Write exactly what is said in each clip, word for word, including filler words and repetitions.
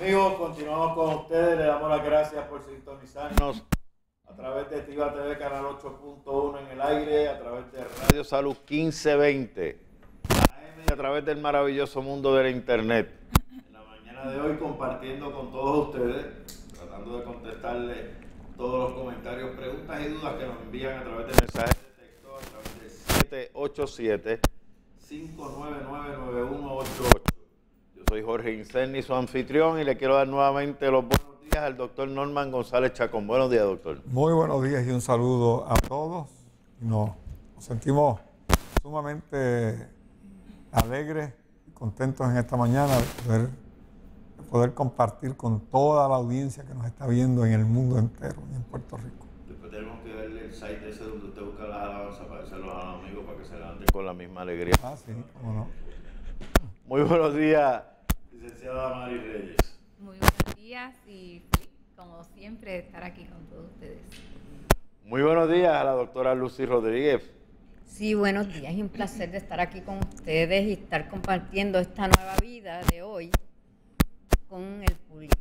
Amigos, continuamos con ustedes, le damos las gracias por sintonizarnos a través de Tiva T V Canal ocho punto uno en el aire, a través de Radio Salud quince veinte, A M y a través del maravilloso mundo de la internet. En la mañana de hoy compartiendo con todos ustedes, tratando de contestarles todos los comentarios, preguntas y dudas que nos envían a través de mensajes de texto a través del siete ocho siete, cinco nueve nueve, nueve uno ocho ocho. Yo soy Jorge Incerni, su anfitrión, y le quiero dar nuevamente los buenos días al doctor Norman González Chacón. Buenos días, doctor. Muy buenos días y un saludo a todos. Nos, nos sentimos sumamente alegres y contentos en esta mañana de poder, de poder compartir con toda la audiencia que nos está viendo en el mundo entero y en Puerto Rico. Después tenemos que darle el site ese donde usted busca las alabanzas para dárselos a los amigos para que se levanten con la misma alegría. Ah, sí, cómo no. Muy buenos días, licenciada Mari Reyes. Muy buenos días y como siempre estar aquí con todos ustedes. Muy buenos días a la doctora Lucy Rodríguez. Sí, buenos días y un placer de estar aquí con ustedes y estar compartiendo esta nueva vida de hoy con el público.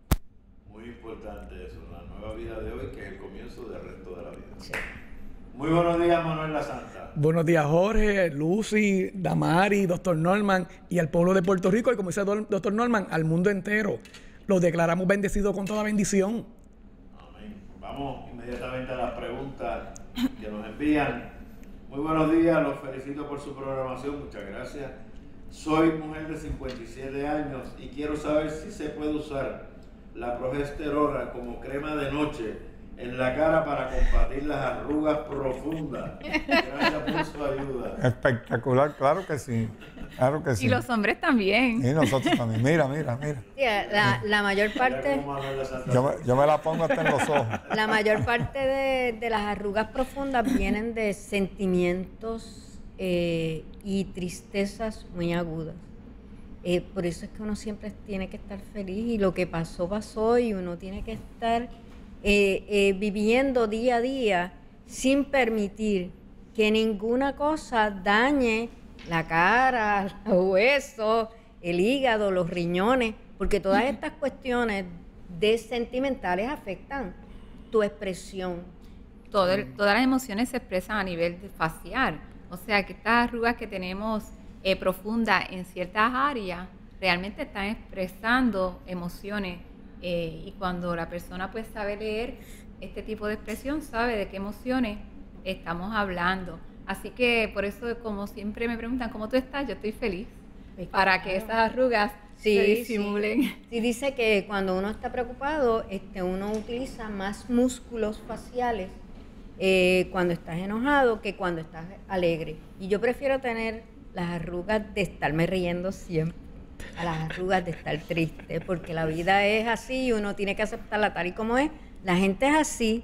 Muy importante eso, la nueva vida de hoy que es el comienzo del resto de la vida. Sí. Muy buenos días, Manuel La Santa. Buenos días, Jorge, Lucy, Damari, doctor Norman y al pueblo de Puerto Rico, y como dice el doctor Norman, al mundo entero. Los declaramos bendecidos con toda bendición. Amén. Vamos inmediatamente a las preguntas que nos envían. Muy buenos días, los felicito por su programación, muchas gracias. Soy mujer de cincuenta y siete años y quiero saber si se puede usar la progesterona como crema de noche en la cara para combatir las arrugas profundas. Gracias por su ayuda. Espectacular, claro que sí, claro que sí. Y los hombres también. Y nosotros también. Mira, mira, mira. Sí, la, la mayor parte, Yo me, yo me la pongo hasta en los ojos. la mayor parte de, de las arrugas profundas vienen de sentimientos eh, y tristezas muy agudas. Eh, por eso es que uno siempre tiene que estar feliz y lo que pasó, pasó y uno tiene que estar eh, eh, viviendo día a día sin permitir que ninguna cosa dañe la cara, los huesos, el hígado, los riñones, porque todas estas cuestiones de sentimentales afectan tu expresión. Todo el- todas las emociones se expresan a nivel de facial. O sea que estas arrugas que tenemos eh, profundas en ciertas áreas realmente están expresando emociones. Eh, y cuando la persona pues sabe leer este tipo de expresión, sabe de qué emociones estamos hablando. Así que por eso, como siempre me preguntan, ¿cómo tú estás? Yo estoy feliz para que esas arrugas se disimulen. Sí. Sí, dice que cuando uno está preocupado, este, uno utiliza más músculos faciales eh, cuando estás enojado que cuando estás alegre. Y yo prefiero tener las arrugas de estarme riendo siempre a las arrugas de estar triste, porque la vida es así y uno tiene que aceptarla tal y como es. La gente es así,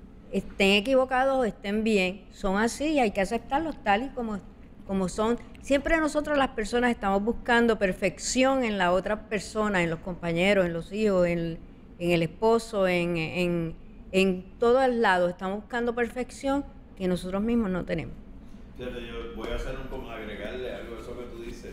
estén equivocados o estén bien, son así y hay que aceptarlos tal y como, como son. Siempre nosotros las personas estamos buscando perfección en la otra persona, en los compañeros, en los hijos, en, en el esposo, en, en, en todos lados. Estamos buscando perfección que nosotros mismos no tenemos. Fíjate, yo voy a hacer un poco, agregarle algo a eso que tú dices.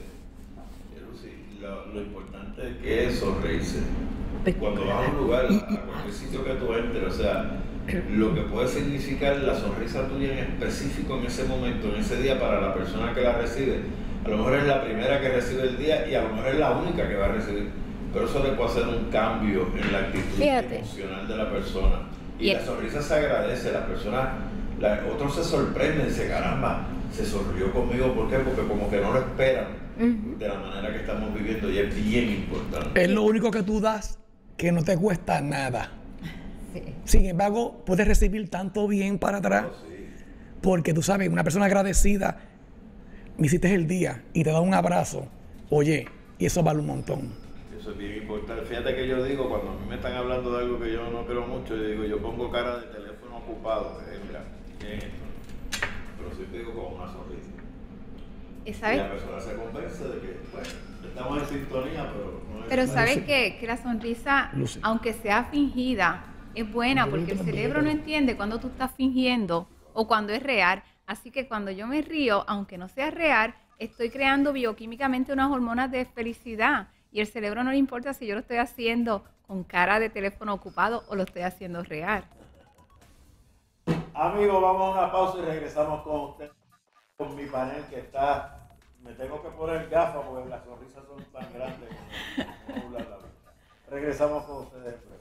Lucy, lo, lo importante es que es sonreírse. Cuando vas a un lugar, a cualquier sitio que tú entres, o sea, lo que puede significar la sonrisa tuya en específico en ese momento, en ese día para la persona que la recibe, a lo mejor es la primera que recibe el día y a lo mejor es la única que va a recibir, pero eso le puede hacer un cambio en la actitud Fíjate. emocional de la persona. Y Y la sonrisa se agradece, la persona, la, otros se sorprenden, se caramba, se sonrió conmigo, ¿por qué? Porque como que no lo esperan Ujú. de la manera que estamos viviendo y es bien importante. Es lo único que tú das que no te cuesta nada. Sí. Sin embargo, puedes recibir tanto bien para atrás, porque tú sabes, una persona agradecida, me hiciste el día y te da un abrazo, oye, y eso vale un montón. Eso es bien importante. Fíjate que yo digo, cuando a mí me están hablando de algo que yo no creo mucho, yo digo, yo pongo cara de teléfono ocupado. Eh, mira, ¿qué es esto? Pero siempre digo con una sonrisa. Y Y ¿sabes? la persona se convence de que, bueno, estamos en sintonía, pero no es... Pero ¿sabes qué? Que la sonrisa, Lucy. aunque sea fingida, es buena porque el cerebro no entiende cuando tú estás fingiendo o cuando es real. Así que cuando yo me río, aunque no sea real, estoy creando bioquímicamente unas hormonas de felicidad Y el cerebro no le importa si yo lo estoy haciendo con cara de teléfono ocupado o lo estoy haciendo real. Amigos, vamos a una pausa y regresamos con ustedes, con mi panel que está, me tengo que poner gafas porque las sonrisas son tan grandes. Regresamos con ustedes.